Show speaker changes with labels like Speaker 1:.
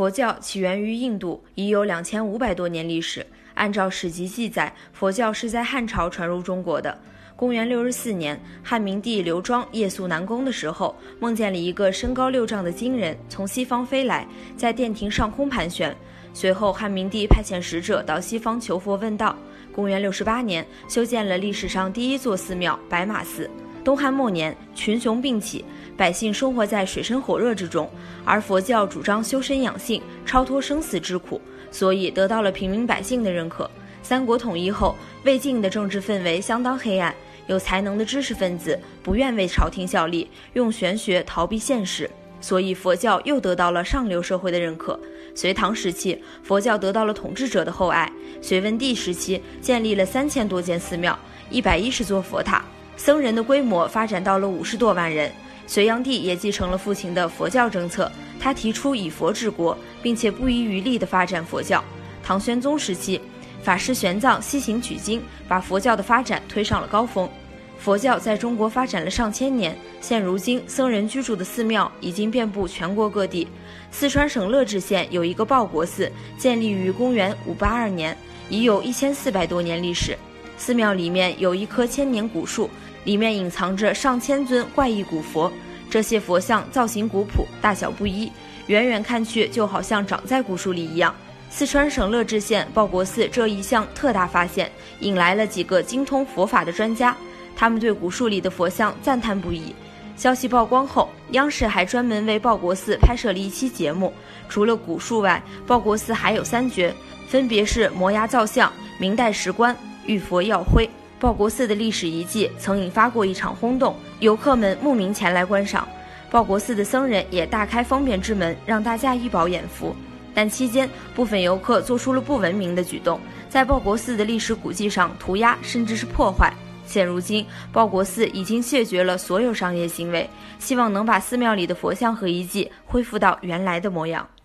Speaker 1: 佛教起源于印度，已有2500多年历史。按照史籍记载，佛教是在汉朝传入中国的。公元64年，汉明帝刘庄夜宿南宫的时候，梦见了一个身高6丈的金人从西方飞来，在殿庭上空盘旋。随后，汉明帝派遣使者到西方求佛问道。公元68年，修建了历史上第一座寺庙白马寺。东汉末年，群雄并起，百姓生活在水深火热之中，而佛教主张修身养性，超脱生死之苦，所以得到了平民百姓的认可。三国统一后，魏晋的政治氛围相当黑暗，有才能的知识分子不愿为朝廷效力，用玄学逃避现实，所以佛教又得到了上流社会的认可。隋唐时期，佛教得到了统治者的厚爱。隋文帝时期，建立了3000多间寺庙，110座佛塔，僧人的规模发展到了50多万人。隋炀帝也继承了父亲的佛教政策，他提出以佛治国，并且不遗余力地发展佛教。唐玄宗时期，法师玄奘西行取经，把佛教的发展推上了高峰。佛教在中国发展了上千年，现如今僧人居住的寺庙已经遍布全国各地。四川省乐至县有一个报国寺，建立于公元582年，已有1400多年历史。寺庙里面有一棵千年古树，里面隐藏着上千尊怪异古佛，这些佛像造型古朴，大小不一，远远看去就好像长在古树里一样。四川省乐至县报国寺这一项特大发现，引来了几个精通佛法的专家，他们对古树里的佛像赞叹不已。消息曝光后，央视还专门为报国寺拍摄了一期节目。除了古树外，报国寺还有3绝，分别是摩崖造像、明代石棺、玉佛耀辉。报国寺的历史遗迹曾引发过一场轰动，游客们慕名前来观赏。报国寺的僧人也大开方便之门，让大家一饱眼福。但期间，部分游客做出了不文明的举动，在报国寺的历史古迹上涂鸦，甚至是破坏。现如今，报国寺已经谢绝了所有商业行为，希望能把寺庙里的佛像和遗迹恢复到原来的模样。